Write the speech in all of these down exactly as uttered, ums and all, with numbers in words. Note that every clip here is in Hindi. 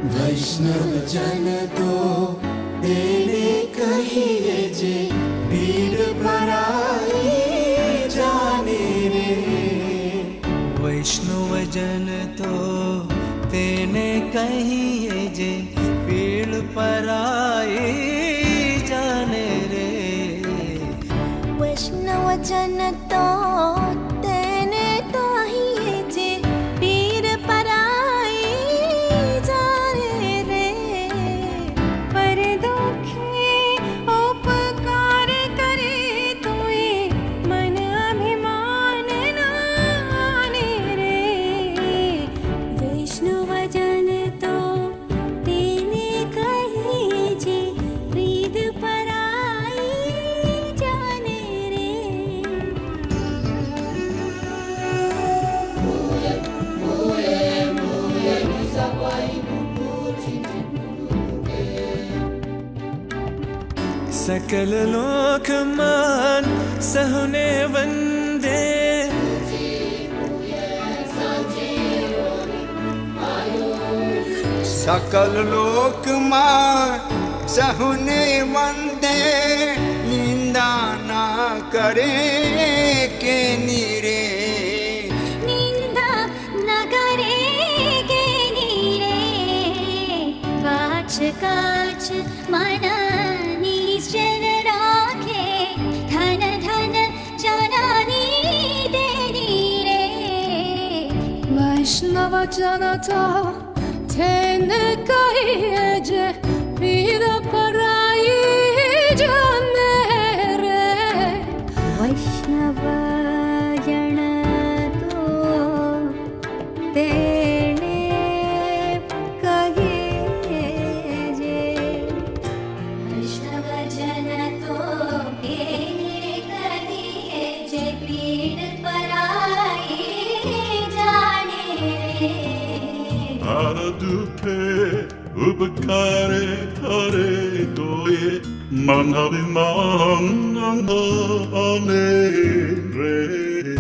वैष्णव जन तो तेरे कहिए जे पीर पराई जाने रे। वैष्णव जन तो तेने कहिए जे पीर पराई जाने रे। वैष्णव जन तो तेने कहिए जे पीर पराई जाने रे। पर दुखे उपकार करे तोए मन अभिमान नाने रे। वैष्णव जन तो तेने कहिए जे पीर पराई जाने रे। सकल लोक मान सहुने वंदे। सकल लोक मान सहुने वंदे। निंदा ना करे के नीरे। निंदा न करे के नीरे। वाच काच मन निश्चल राखे। धन धन जननी देनी रे। वैष्णव जन तो तेने कहिए जे पीर पराई जाने रे। वैष्णव जन तो तेने कहिए जे। वैष्णव जन तो तेने कहिए जे पीर पराई जाने रे। पर दुखे उपकार करे तोए मन अभिमान नाने रे।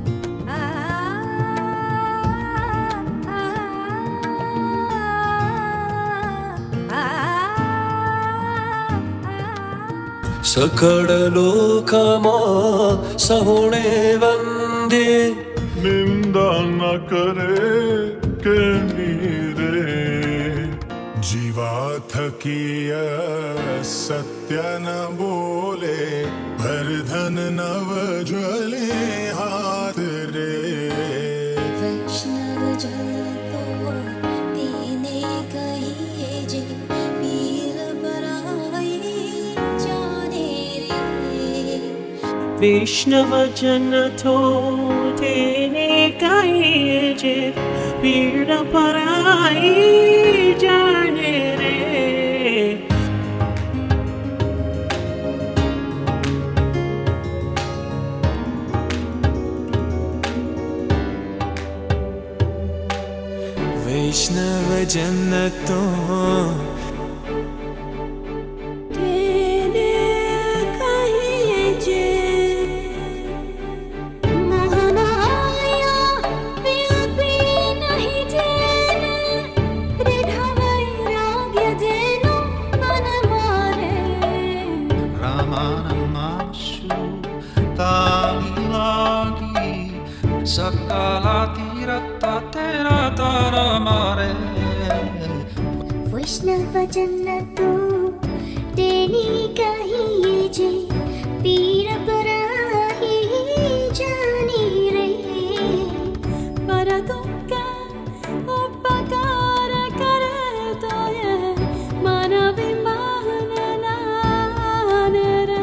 सकल लोकमा सहुने वंदे। निंदा न करे के नीरे। जीवा थकिय सत्य न बोले। भर धन नव ज्वले हाथ रे। वैष्णव जन तो तेने कहिए जे पीर पराई जाने रे। वैष्णव जन तो तेने कहिए जे पीर पराई जाने रे। वैष्णव जन तो तेने कहिए जे महामाया व्यापी नहीं जेने। दृढ़ वैराग्य जेनो मन मारे। रामानमाशु तालागी सकला तीरता तेरा तारा मारे। वैष्णव जन तो तेने कहिए जे पीर पराई जाने रे। पर दुखे उपकार करे तोए मन अभिमान नाने रे।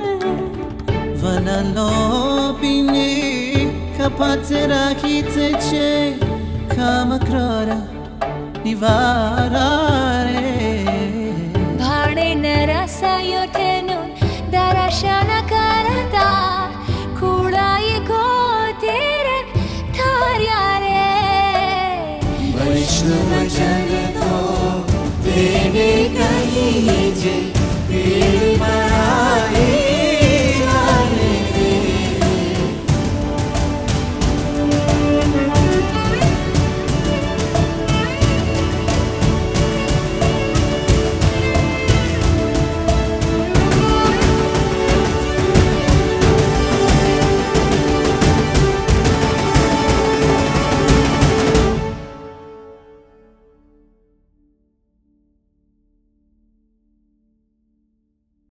Vanalopini kapatera hitece kamakrara nivarare. भाणे नरसायो ठेनो दर्शन करता। खुड़ाई को तेरे थार्या रे। वैष्णव जन तो तेने कहिए जे